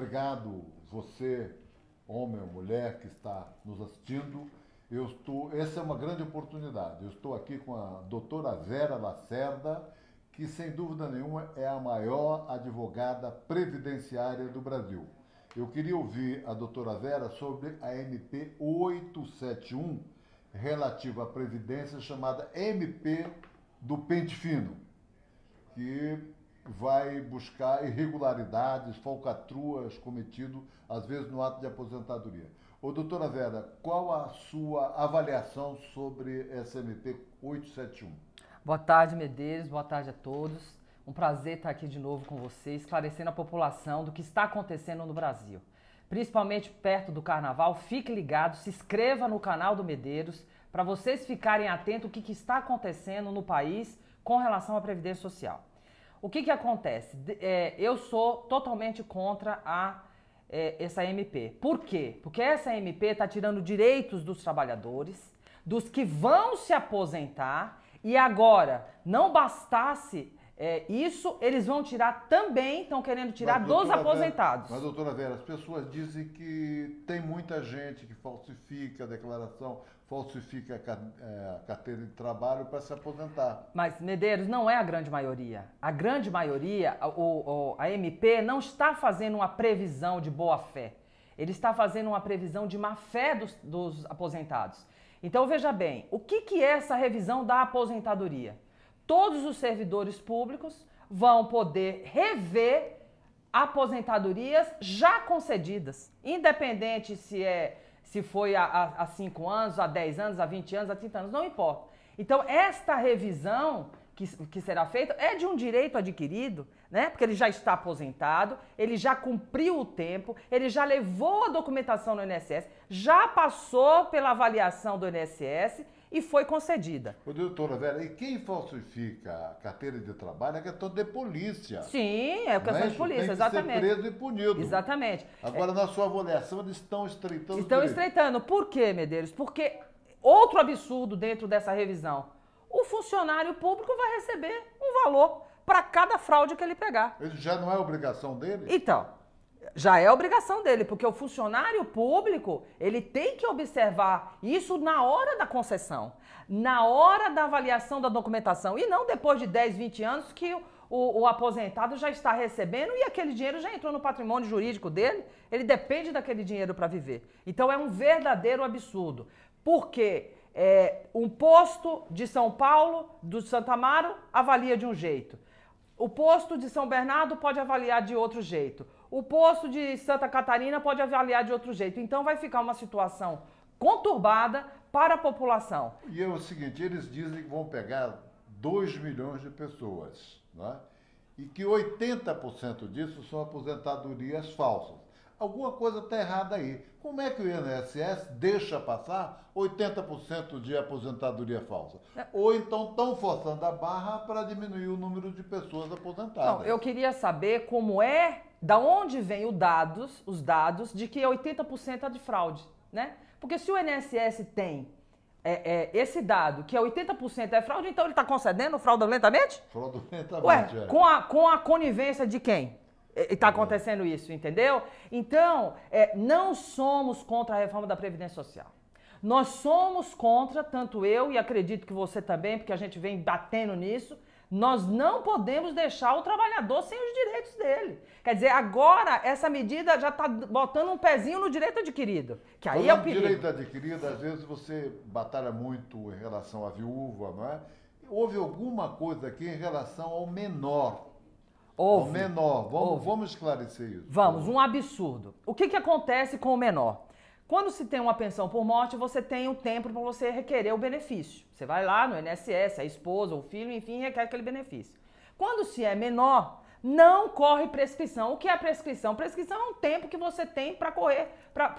obrigado você, homem ou mulher que está nos assistindo. Essa é uma grande oportunidade. Eu estou aqui com a doutora Vera Lacerda, que sem dúvida nenhuma é a maior advogada previdenciária do Brasil. Eu queria ouvir a doutora Vera sobre a MP 871, relativa à Previdência, chamada MP do Pente Fino, que vai buscar irregularidades, falcatruas cometidas, às vezes, no ato de aposentadoria. Ô, doutora Vera, qual a sua avaliação sobre essa MP 871? Boa tarde, Medeiros. Boa tarde a todos. Um prazer estar aqui de novo com você, esclarecendo a população do que está acontecendo no Brasil. Principalmente perto do Carnaval, fique ligado, se inscreva no canal do Medeiros para vocês ficarem atentos ao que está acontecendo no país com relação à Previdência Social. O que acontece? Eu sou totalmente contra essa MP. Por quê? Porque essa MP está tirando direitos dos trabalhadores, dos que vão se aposentar, e agora, não bastasse isso, eles vão tirar também, estão querendo tirar dos aposentados. Mas, doutora Vera, as pessoas dizem que tem muita gente que falsifica a declaração, falsifica a carteira de trabalho para se aposentar. Mas, Medeiros, não é a grande maioria. A grande maioria, a MP não está fazendo uma previsão de boa-fé. Ele está fazendo uma previsão de má-fé dos aposentados. Então, veja bem, o que é essa revisão da aposentadoria? Todos os servidores públicos vão poder rever aposentadorias já concedidas, independente se foi há 5 anos, há 10 anos, há 20 anos, há 30 anos, não importa. Então, esta revisão que será feita é de um direito adquirido, né? Porque ele já está aposentado, ele já cumpriu o tempo, ele já levou a documentação no INSS, já passou pela avaliação do INSS e foi concedida. Ô, doutora Vera, e quem falsifica a carteira de trabalho é questão de polícia. Sim, é questão de polícia, exatamente. Tem que ser preso e punido. Exatamente. Agora, na sua avaliação, eles estão estreitando. Estão estreitando. Por quê, Medeiros? Porque outro absurdo dentro dessa revisão. O funcionário público vai receber um valor para cada fraude que ele pegar. Isso já não é obrigação dele? Então, já é obrigação dele, porque o funcionário público, ele tem que observar isso na hora da concessão, na hora da avaliação da documentação, e não depois de 10, 20 anos que o aposentado já está recebendo e aquele dinheiro já entrou no patrimônio jurídico dele, ele depende daquele dinheiro para viver. Então é um verdadeiro absurdo, porque um posto de São Paulo, do Santo Amaro, avalia de um jeito. O posto de São Bernardo pode avaliar de outro jeito. O posto de Santa Catarina pode avaliar de outro jeito. Então vai ficar uma situação conturbada para a população. E é o seguinte, eles dizem que vão pegar 2 milhões de pessoas, né? E que 80% disso são aposentadorias falsas. Alguma coisa está errada aí. Como é que o INSS deixa passar 80% de aposentadoria falsa? Ou então estão forçando a barra para diminuir o número de pessoas aposentadas? Não, eu queria saber da onde vem os dados de que 80% é de fraude, né? Porque se o INSS tem esse dado, que é 80% é fraude, então ele está concedendo fraudulentamente? Fraudulentamente, Ué, com a conivência de quem? Está acontecendo isso, entendeu? Então, não somos contra a reforma da Previdência Social. Nós somos contra, tanto eu e acredito que você também, porque a gente vem batendo nisso, nós não podemos deixar o trabalhador sem os direitos dele. Quer dizer, agora essa medida já está botando um pezinho no direito adquirido, que aí é o perigo. Direito adquirido, às vezes você batalha muito em relação à viúva, não é? Houve alguma coisa aqui em relação ao menor. Houve. O menor, vamos esclarecer isso. Vamos, um absurdo. O que acontece com o menor? Quando se tem uma pensão por morte, você tem um tempo para você requerer o benefício. Você vai lá no INSS, a esposa, o filho, enfim, requer aquele benefício. Quando se é menor, não corre prescrição. O que é prescrição? Prescrição é um tempo que você tem para correr,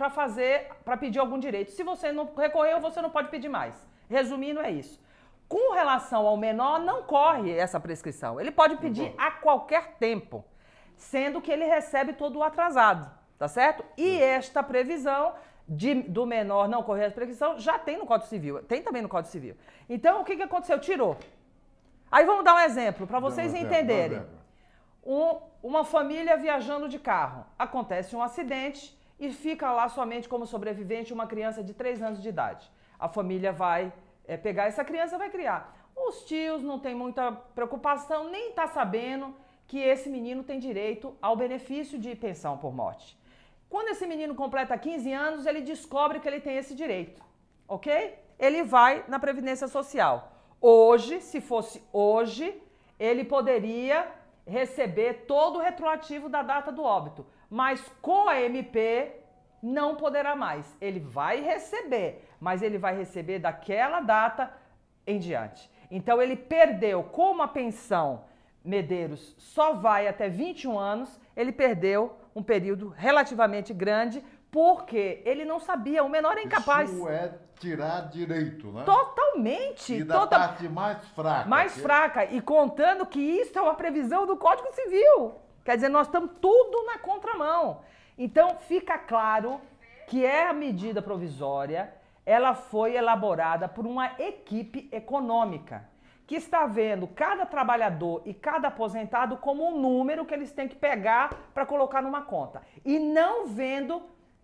para pedir algum direito. Se você não recorreu, você não pode pedir mais. Resumindo, é isso. Com relação ao menor, não corre essa prescrição. Ele pode pedir a qualquer tempo, sendo que ele recebe todo o atrasado, tá certo? E esta previsão do menor não correr a prescrição já tem no Código Civil, tem também no Código Civil. Então, o que aconteceu? Tirou. Aí vamos dar um exemplo, para vocês entenderem. Uma família viajando de carro. Acontece um acidente e fica lá somente como sobrevivente uma criança de 3 anos de idade. A família vai pegar essa criança e vai criar. Os tios não têm muita preocupação, nem tá sabendo que esse menino tem direito ao benefício de pensão por morte. Quando esse menino completa 15 anos, ele descobre que ele tem esse direito, ok? Ele vai na Previdência Social. Hoje, se fosse hoje, ele poderia receber todo o retroativo da data do óbito, mas com a MP não poderá mais. Ele vai receber, mas ele vai receber daquela data em diante. Então ele perdeu, como a pensão Medeiros só vai até 21 anos, ele perdeu um período relativamente grande, porque ele não sabia, o menor é incapaz. Isso é tirar direito, né? Totalmente. E da parte mais fraca. Mais fraca. E contando que isso é uma previsão do Código Civil. Quer dizer, nós estamos tudo na contramão. Então, fica claro que a medida provisória, ela foi elaborada por uma equipe econômica, que está vendo cada trabalhador e cada aposentado como um número que eles têm que pegar para colocar numa conta. E não vendo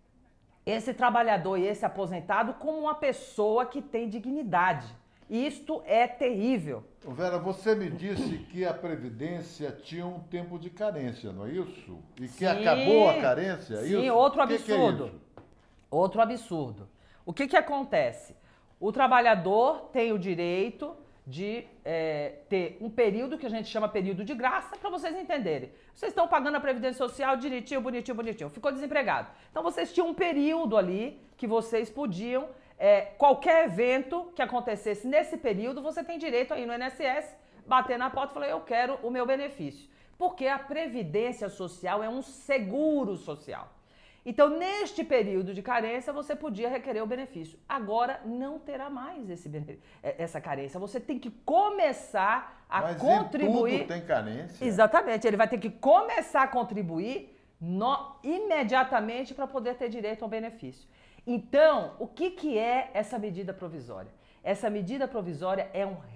esse trabalhador e esse aposentado como uma pessoa que tem dignidade. Isto é terrível. Vera, você me disse que a Previdência tinha um tempo de carência, não é isso? E que Sim, acabou a carência? Sim, isso? outro Que absurdo. é isso? Outro absurdo. O que acontece? O trabalhador tem o direito de ter um período que a gente chama período de graça, para vocês entenderem. Vocês estão pagando a Previdência Social direitinho, bonitinho, bonitinho. Ficou desempregado. Então vocês tinham um período ali que vocês podiam, qualquer evento que acontecesse nesse período, você tem direito aí no INSS, bater na porta e falar, eu quero o meu benefício. Porque a Previdência Social é um seguro social. Então, neste período de carência, você podia requerer o benefício. Agora, não terá mais essa carência. Você tem que começar a contribuir. Mas tudo tem carência. Exatamente. Ele vai ter que começar a contribuir imediatamente para poder ter direito ao benefício. Então, o que é essa medida provisória? Essa medida provisória é um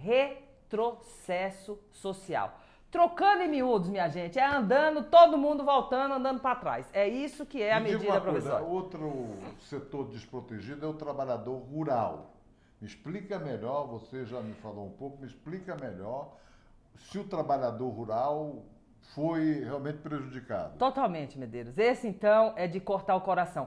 retrocesso social. Trocando em miúdos, minha gente, é andando, todo mundo voltando, andando para trás. É isso que é a medida provisória. Outro setor desprotegido é o trabalhador rural. Me explica melhor, você já me falou um pouco, me explica melhor se o trabalhador rural foi realmente prejudicado. Totalmente, Medeiros. Esse, então, é de cortar o coração.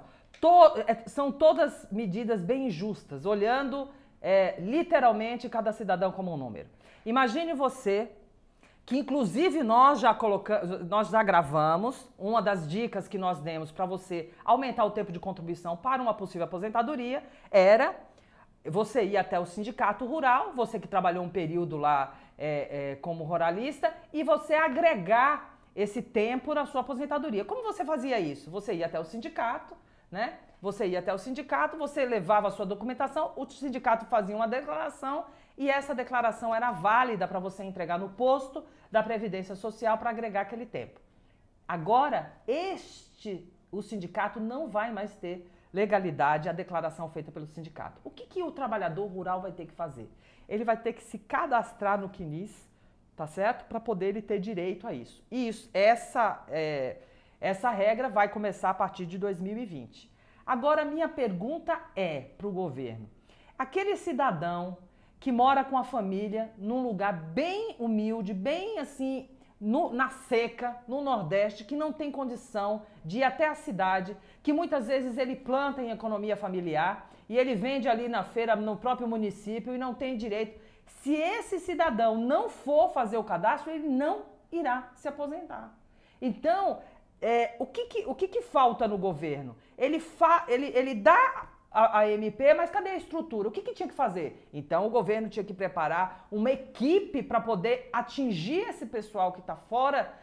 São todas medidas bem injustas, olhando literalmente cada cidadão como um número. Imagine você que inclusive nós já gravamos, uma das dicas que nós demos para você aumentar o tempo de contribuição para uma possível aposentadoria era você ir até o sindicato rural, você que trabalhou um período lá como ruralista, e você agregar esse tempo na sua aposentadoria. Como você fazia isso? Você ia até o sindicato, né? Você ia até o sindicato, você levava a sua documentação, o sindicato fazia uma declaração e essa declaração era válida para você entregar no posto da Previdência Social para agregar aquele tempo. Agora, o sindicato não vai mais ter legalidade a declaração feita pelo sindicato. O que o trabalhador rural vai ter que fazer? Ele vai ter que se cadastrar no CNIS, tá certo? Para poder ele ter direito a isso. E essa regra vai começar a partir de 2020. Agora, minha pergunta para o governo. Aquele cidadão que mora com a família num lugar bem humilde, bem assim, na seca, no Nordeste, que não tem condição de ir até a cidade, que muitas vezes ele planta em economia familiar e ele vende ali na feira, no próprio município e não tem direito. Se esse cidadão não for fazer o cadastro, ele não irá se aposentar. Então, o que falta no governo? Ele dá a MP, mas cadê a estrutura? O que tinha que fazer? Então o governo tinha que preparar uma equipe para poder atingir esse pessoal que está fora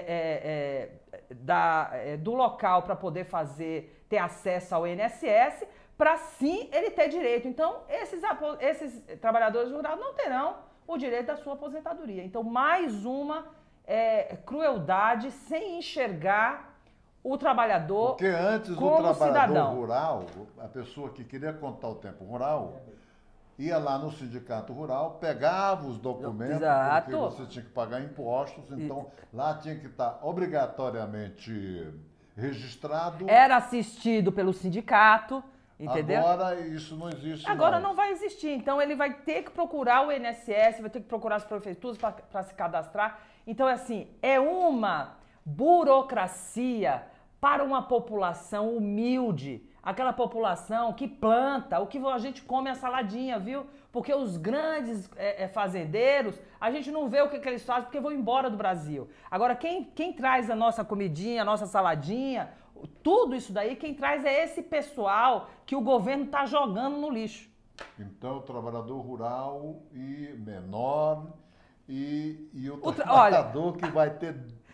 do local para poder ter acesso ao INSS, para sim ele ter direito. Então esses trabalhadores rurais não terão o direito da sua aposentadoria. Então mais uma crueldade sem enxergar o trabalhador Porque antes como o trabalhador cidadão rural, a pessoa que queria contar o tempo rural, ia lá no sindicato rural, pegava os documentos, Exato. porque você tinha que pagar impostos, então lá tinha que estar obrigatoriamente registrado. Era assistido pelo sindicato, entendeu? Agora isso não existe Agora mais. não vai existir. Então ele vai ter que procurar o INSS, vai ter que procurar as prefeituras para se cadastrar. Então, assim, é uma burocracia para uma população humilde. Aquela população que planta, o que a gente come é a saladinha, viu? Porque os grandes fazendeiros, a gente não vê o que eles fazem porque vão embora do Brasil. Agora, quem traz a nossa comidinha, a nossa saladinha, tudo isso daí, quem traz é esse pessoal que o governo está jogando no lixo. Então, o trabalhador rural e menor e o Olha, que vai ter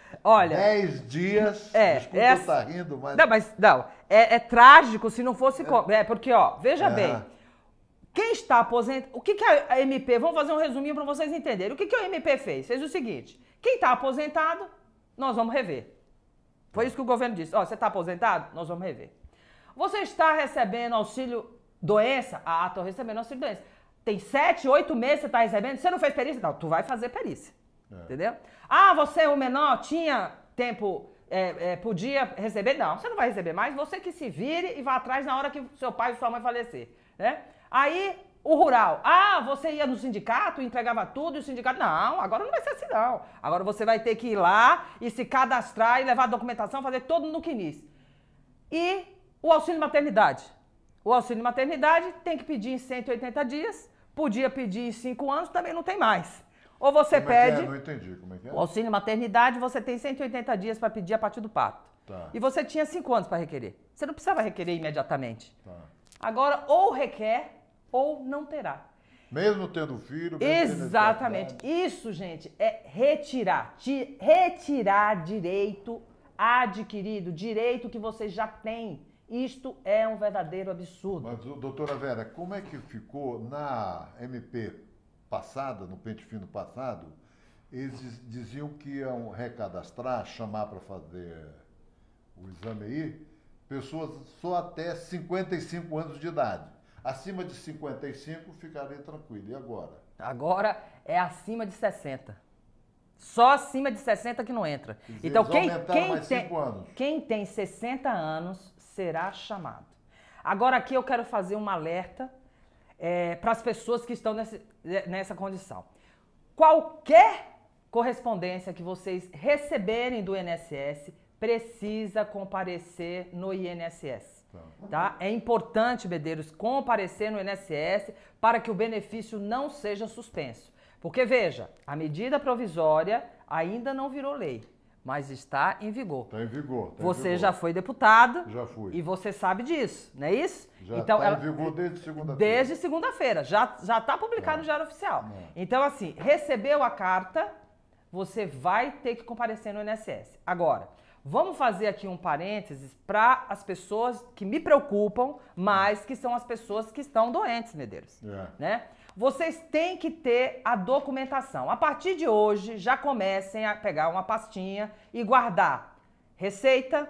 10 dias. Desculpa eu estar rindo, mas... Não, é trágico se não fosse... porque, ó, veja bem, quem está aposentado... O que a MP... Vamos fazer um resuminho para vocês entenderem. O que a MP fez? Fez o seguinte, quem está aposentado, nós vamos rever. Foi isso que o governo disse. Ó, você está aposentado? Nós vamos rever. Você está recebendo auxílio doença? Ah, estou recebendo auxílio doença. Tem 7, 8 meses que você está recebendo? Você não fez perícia? Não, tu vai fazer perícia. Entendeu? Ah, você, o menor, tinha tempo, podia receber? Não, você não vai receber mais. Você que se vire e vá atrás na hora que seu pai e sua mãe falecer. Né? Aí, o rural. Ah, você ia no sindicato, entregava tudo e o sindicato... Não, agora não vai ser assim, não. Agora você vai ter que ir lá e se cadastrar e levar a documentação, fazer todo no quinis. E o auxílio maternidade. O auxílio maternidade tem que pedir em 180 dias, podia pedir em 5 anos, também não tem mais. Ou você pede... Não entendi, como é que é? O auxílio maternidade, você tem 180 dias para pedir a partir do parto. Tá. E você tinha 5 anos para requerer. Você não precisava requerer imediatamente. Tá. Agora, ou requer, ou não terá. Mesmo tendo filho... Exatamente. Isso, gente, é retirar direito adquirido, direito que você já tem. Isto é um verdadeiro absurdo. Mas, doutora Vera, como é que ficou na MP passada, no pente fino passado, eles diziam que iam recadastrar, chamar para fazer o exame aí, pessoas só até 55 anos de idade. Acima de 55 ficaria tranquilo. E agora? Agora é acima de 60. Só acima de 60 que não entra. Dizer, então quem tem 60 anos será chamado. Agora aqui eu quero fazer um alerta para as pessoas que estão nessa condição. Qualquer correspondência que vocês receberem do INSS precisa comparecer no INSS. Tá? É importante, Medeiros, comparecer no INSS para que o benefício não seja suspenso. Porque, veja, a medida provisória ainda não virou lei, mas está em vigor. Está em vigor. Você já foi deputado. Já fui. E você sabe disso, não é isso? Já então, está em vigor desde segunda-feira. Desde segunda-feira. Já está publicado no Diário Oficial. Então, assim, recebeu a carta, você vai ter que comparecer no INSS. Agora, vamos fazer aqui um parênteses para as pessoas que me preocupam, mas que são as pessoas que estão doentes, Medeiros. Né? Vocês têm que ter a documentação. A partir de hoje, já comecem a pegar uma pastinha e guardar receita,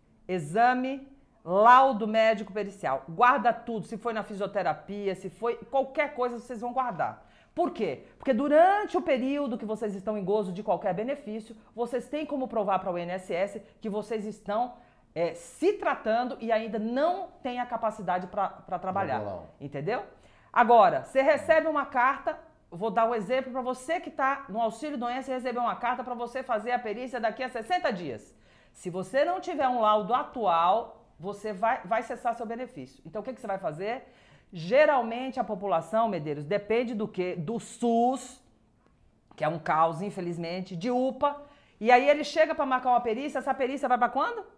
exame, laudo médico pericial. Guarda tudo, se foi na fisioterapia, se foi qualquer coisa, vocês vão guardar. Por quê? Porque durante o período que vocês estão em gozo de qualquer benefício, vocês têm como provar para o INSS que vocês estão se tratando e ainda não têm a capacidade para trabalhar. Entendeu? Agora, você recebe uma carta, vou dar um exemplo para você que está no auxílio doença e recebeu uma carta para você fazer a perícia daqui a 60 dias. Se você não tiver um laudo atual, você vai cessar seu benefício. Então, o que você vai fazer? Geralmente a população, Medeiros, depende do quê? Do SUS, que é um caos, infelizmente, de UPA. E aí ele chega para marcar uma perícia, essa perícia vai para quando?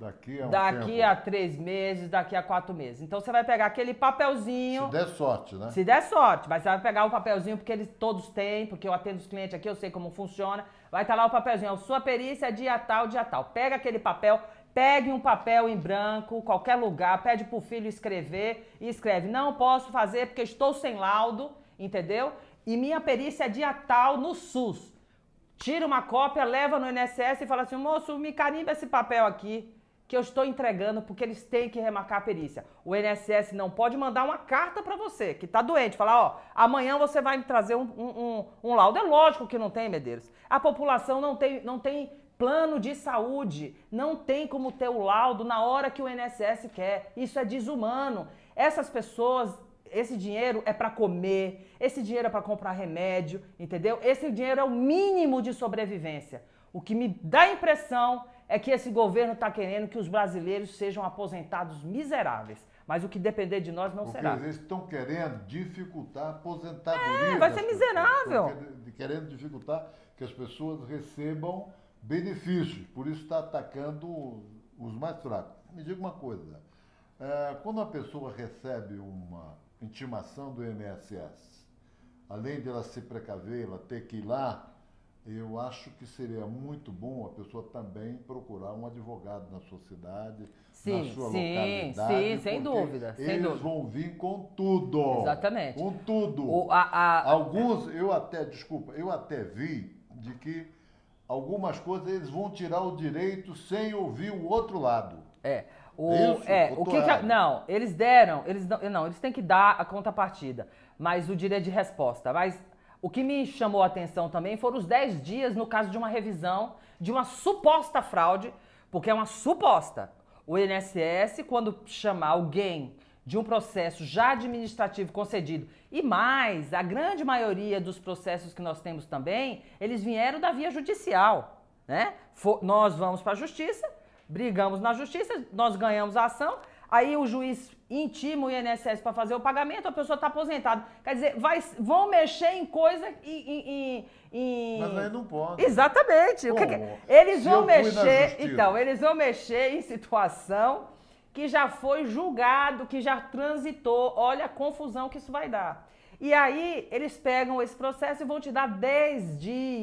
Daqui a 3 meses, daqui a 4 meses. Então você vai pegar aquele papelzinho. Se der sorte, né? Se der sorte, mas você vai pegar o papelzinho, porque eles todos têm, porque eu atendo os clientes aqui, eu sei como funciona. Vai estar lá o papelzinho, sua perícia é dia tal, dia tal. Pega aquele papel. Pegue um papel em branco, qualquer lugar, pede pro filho escrever e escreve, não posso fazer porque estou sem laudo, entendeu? E minha perícia é dia tal no SUS. Tira uma cópia, leva no INSS e fala assim, moço, me carimba esse papel aqui. que eu estou entregando porque eles têm que remarcar a perícia. O INSS não pode mandar uma carta para você, que está doente, falar, ó, amanhã você vai me trazer um laudo. É lógico que não tem, Medeiros. A população não tem plano de saúde, não tem como ter o laudo na hora que o INSS quer. Isso é desumano. Essas pessoas, esse dinheiro é para comer, esse dinheiro é para comprar remédio, entendeu? Esse dinheiro é o mínimo de sobrevivência. O que me dá a impressão é que esse governo está querendo que os brasileiros sejam aposentados miseráveis. Mas o que depender de nós não será. Porque eles estão querendo dificultar a aposentadoria. Vai ser miserável. Estão querendo dificultar que as pessoas recebam benefícios. Por isso está atacando os mais fracos. Me diga uma coisa. Quando a pessoa recebe uma intimação do INSS, além de ela se precaver, ela ter que ir lá, eu acho que seria muito bom a pessoa também procurar um advogado na sua cidade, na sua localidade. Sim, sem dúvida. Eles vão vir com tudo. Exatamente. Com tudo. Alguns, eu até vi de que algumas coisas eles vão tirar o direito sem ouvir o outro lado. Não, eles têm que dar a contrapartida, mas o direito de resposta. Mas o que me chamou a atenção também foram os 10 dias no caso de uma revisão de uma suposta fraude, porque é uma suposta. O INSS, quando chamar alguém de um processo já administrativo concedido, e mais, a grande maioria dos processos que nós temos também, eles vieram da via judicial, né? Nós vamos para a justiça, brigamos na justiça, nós ganhamos a ação, aí o juiz intima o INSS para fazer o pagamento, a pessoa está aposentada. Quer dizer, vão mexer em coisa Mas aí não pode. Exatamente. Eles vão mexer, então, eles vão mexer em situação que já foi julgado, que já transitou. Olha a confusão que isso vai dar. E aí, eles pegam esse processo e vão te dar 10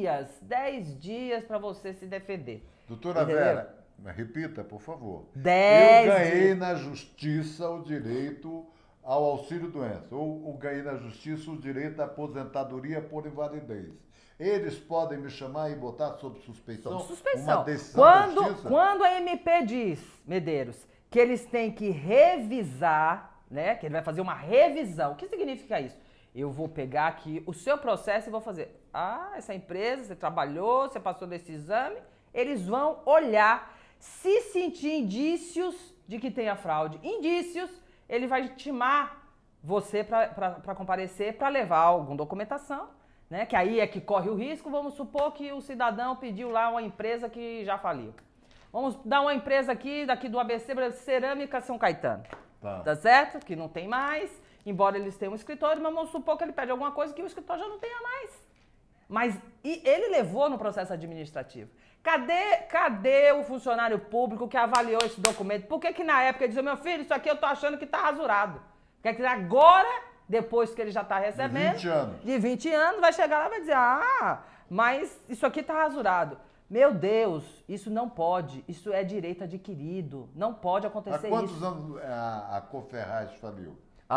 dias para você se defender. Doutora Vera, repita, por favor. 10 Eu ganhei na justiça o direito ao auxílio-doença, ou ganhei na justiça o direito à aposentadoria por invalidez. Eles podem me chamar e botar sob suspeição? Sob suspeição. Uma decisão da justiça? Quando a MP diz, Medeiros, que eles têm que revisar, né? Que ele vai fazer uma revisão. O que significa isso? Eu vou pegar aqui o seu processo e vou fazer. Essa empresa, você trabalhou, você passou desse exame. Eles vão olhar. Se sentir indícios de que tenha fraude, ele vai intimar você para comparecer, para levar alguma documentação, né? Que aí é que corre o risco. Vamos supor que o cidadão pediu lá uma empresa que já faliu. Vamos dar uma empresa daqui do ABC, Cerâmica São Caetano. Tá certo? Que não tem mais, embora eles tenham um escritório, mas vamos supor que ele pede alguma coisa que o escritório já não tenha mais. Mas ele levou no processo administrativo. Cadê o funcionário público que avaliou esse documento? Por que na época ele dizia, meu filho, isso aqui eu tô achando que tá rasurado? Quer dizer, agora, depois que ele já tá recebendo... De 20 anos, vai chegar lá e vai dizer, mas isso aqui tá rasurado. Meu Deus, isso não pode. Isso é direito adquirido. Não pode acontecer isso. Há quantos anos a Coferraz faliu?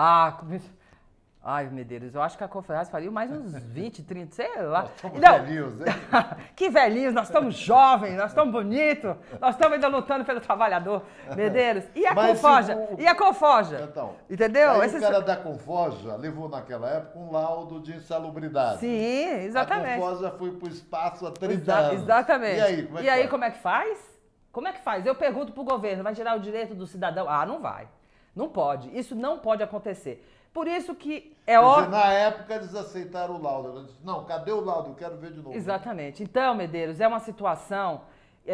Ai, Medeiros, eu acho que a Coferraz faliu mais uns 20, 30, sei lá. Nós estamos velhinhos, hein? Que velhinhos, nós estamos jovens, nós estamos bonitos, nós estamos ainda lutando pelo trabalhador, Medeiros. E a Conforja? E a Conforja? Então, entendeu? Aí o cara da Conforja levou naquela época um laudo de insalubridade. Sim, exatamente. A Conforja foi para o espaço há 30 anos. Exatamente. E aí, como é que faz? Como é que faz? Eu pergunto pro governo, vai tirar o direito do cidadão? Não vai. Não pode. Isso não pode acontecer. Por isso que na época eles aceitaram o laudo. Eles disseram, não, cadê o laudo? Eu quero ver de novo. Exatamente. Então, Medeiros, é uma situação...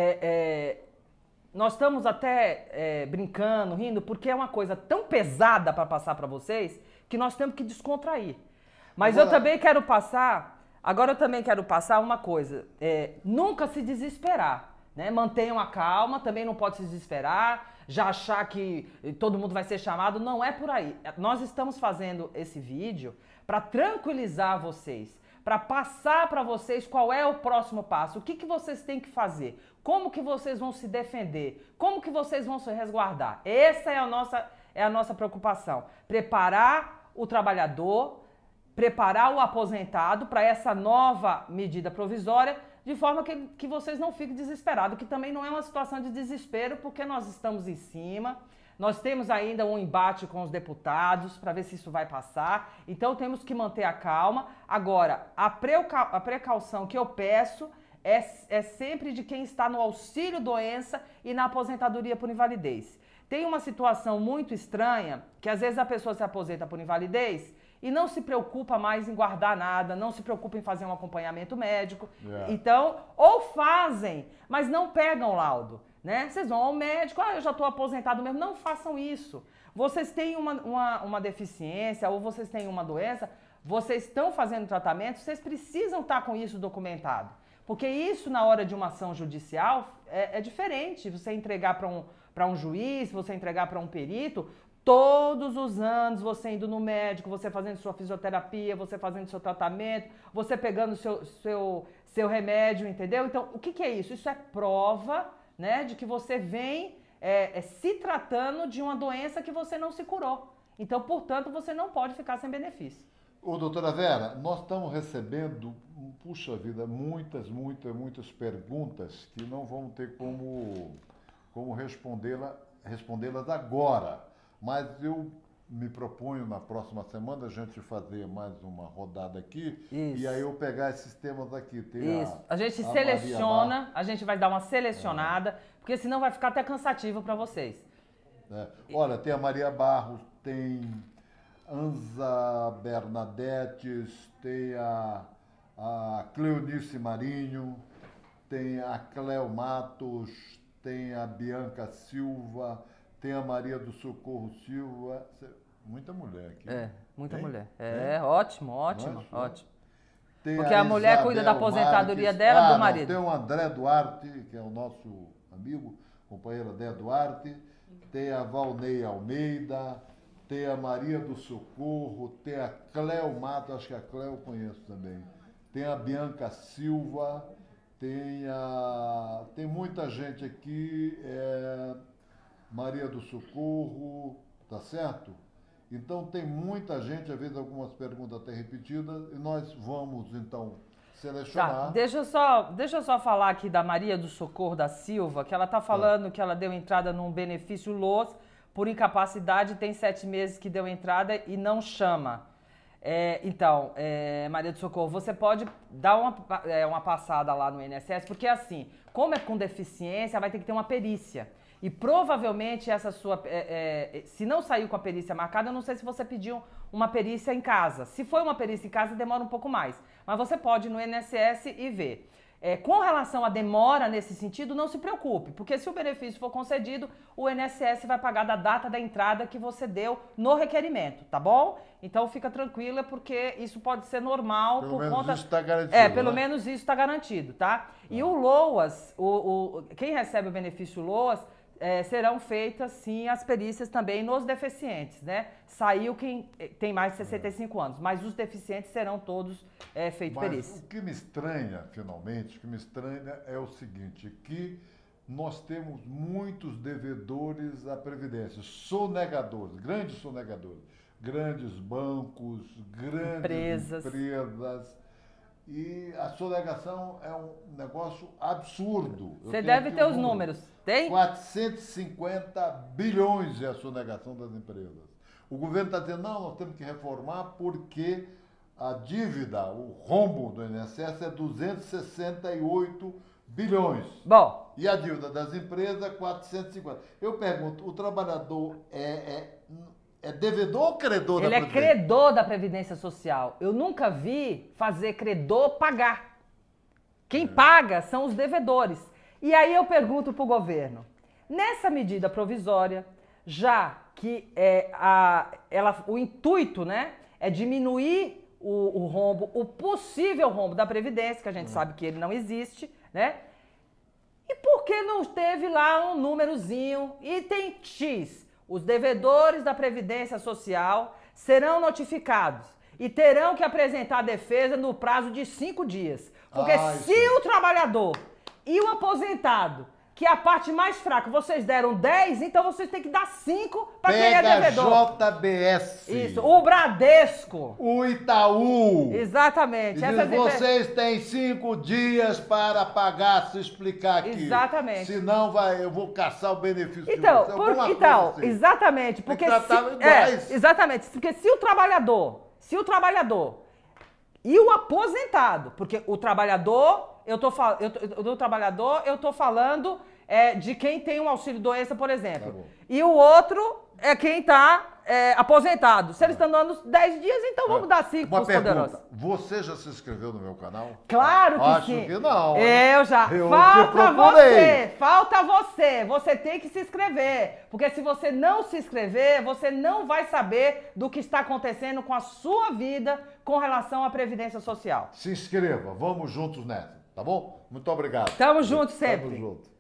nós estamos até brincando, rindo, porque é uma coisa tão pesada para passar para vocês que nós temos que descontrair. Mas eu também quero passar... Agora eu também quero passar uma coisa. Nunca se desesperar. Né? Mantenham a calma, também não pode se desesperar. Já achar que todo mundo vai ser chamado, não é por aí. Nós estamos fazendo esse vídeo para tranquilizar vocês, para passar para vocês qual é o próximo passo, o que vocês têm que fazer, como que vocês vão se defender, como que vocês vão se resguardar. Essa é a nossa preocupação. Preparar o trabalhador, preparar o aposentado para essa nova medida provisória, de forma que vocês não fiquem desesperados, que também não é uma situação de desespero, porque nós estamos em cima, nós temos ainda um embate com os deputados para ver se isso vai passar, então temos que manter a calma. Agora, a precaução que eu peço é sempre de quem está no auxílio-doença e na aposentadoria por invalidez. Tem uma situação muito estranha, que às vezes a pessoa se aposenta por invalidez e não se preocupa mais em guardar nada, não se preocupa em fazer um acompanhamento médico. Então, ou fazem, mas não pegam laudo, né? Vocês vão ao médico, eu já estou aposentado mesmo. Não façam isso. Vocês têm uma deficiência ou vocês têm uma doença, vocês estão fazendo tratamento, vocês precisam estar com isso documentado. Porque isso, na hora de uma ação judicial, é diferente. Você entregar para um juiz, você entregar para um perito, todos os anos você indo no médico, você fazendo sua fisioterapia, você fazendo seu tratamento, você pegando seu remédio, entendeu? Então, o que é isso? Isso é prova, né, de que você vem se tratando de uma doença que você não se curou. Então, portanto, você não pode ficar sem benefício. Ô, doutora Vera, nós estamos recebendo, puxa vida, muitas perguntas que não vamos ter como respondê-las agora. Mas eu me proponho na próxima semana a gente fazer mais uma rodada aqui. Isso. E aí eu pegar esses temas aqui. Tem isso. A gente seleciona, a gente vai dar uma selecionada, porque senão vai ficar até cansativo para vocês. Olha, tem a Maria Barros, tem Anza Bernadettes, tem a Cleonice Marinho, tem a Cleo Matos, tem a Bianca Silva, tem a Maria do Socorro Silva. Muita mulher aqui. Muita mulher. Ótimo. Tem porque a mulher Isabel cuida da aposentadoria Marques, dela do marido. Tem o André Duarte, que é o nosso amigo, companheiro André Duarte. Tem a Valnei Almeida, tem a Maria do Socorro, tem a Cleo Mato, acho que a Cleo eu conheço também. Tem a Bianca Silva, tem muita gente aqui, Maria do Socorro, tá certo? Então tem muita gente, às vezes algumas perguntas até repetidas, e nós vamos então selecionar. Tá, deixa eu só falar aqui da Maria do Socorro da Silva, que ela tá falando que ela deu entrada num benefício LOAS por incapacidade, tem 7 meses que deu entrada e não chama. Então, Maria do Socorro, você pode dar uma passada lá no INSS, porque assim, como é com deficiência, vai ter que ter uma perícia. E provavelmente essa sua, se não saiu com a perícia marcada, eu não sei se você pediu uma perícia em casa. Se foi uma perícia em casa, demora um pouco mais. Mas você pode ir no INSS e ver. Com relação à demora nesse sentido, não se preocupe, porque se o benefício for concedido, o INSS vai pagar da data da entrada que você deu no requerimento, tá bom? Então fica tranquila, porque isso pode ser normal. Pelo menos isso está garantido. Pelo menos isso está garantido, tá? E o LOAS, quem recebe o benefício LOAS, serão feitas, sim, as perícias também nos deficientes, né? Saiu quem tem mais de 65 anos, mas os deficientes serão todos feitos perícias. O que me estranha, finalmente, é o seguinte, que nós temos muitos devedores à Previdência, sonegadores, grandes bancos, grandes empresas. E a sonegação é um negócio absurdo. Você deve ter os números. Tem? 450 bilhões é a sonegação das empresas. O governo está dizendo, não, nós temos que reformar porque a dívida, o rombo do INSS é 268 bilhões. Bom. E a dívida das empresas é 450. Eu pergunto, o trabalhador é devedor ou credor da Previdência? Ele é credor da Previdência Social. Eu nunca vi fazer credor pagar. Quem paga são os devedores. E aí eu pergunto para o governo, nessa medida provisória, já que o intuito, né, é diminuir o rombo, o possível rombo da Previdência, que a gente sabe que ele não existe, né? E por que não teve lá um númerozinho, item X? Os devedores da Previdência Social serão notificados e terão que apresentar a defesa no prazo de 5 dias. Porque se o trabalhador e o aposentado que é a parte mais fraca. Vocês deram 10, então vocês têm que dar 5 para quem é devedor. JBS. Isso, o Bradesco. O Itaú. Exatamente. E vocês têm 5 dias para pagar, se explicar aqui. Exatamente. Senão eu vou caçar o benefício então, de você. Assim. Exatamente. Porque exatamente. Porque se o trabalhador e o aposentado, porque o trabalhador, eu tô falando de quem tem um auxílio-doença, por exemplo. Tá, e o outro é quem está aposentado. Se eles estão dando 10 dias, então vamos dar 5 para os poderosos. Você já se inscreveu no meu canal? Claro que Acho sim. Acho que não. Eu já. Falta você. Você tem que se inscrever. Porque se você não se inscrever, você não vai saber do que está acontecendo com a sua vida com relação à Previdência Social. Se inscreva. Vamos juntos nessa, tá bom? Muito obrigado. Tamo junto sempre. Tamo junto.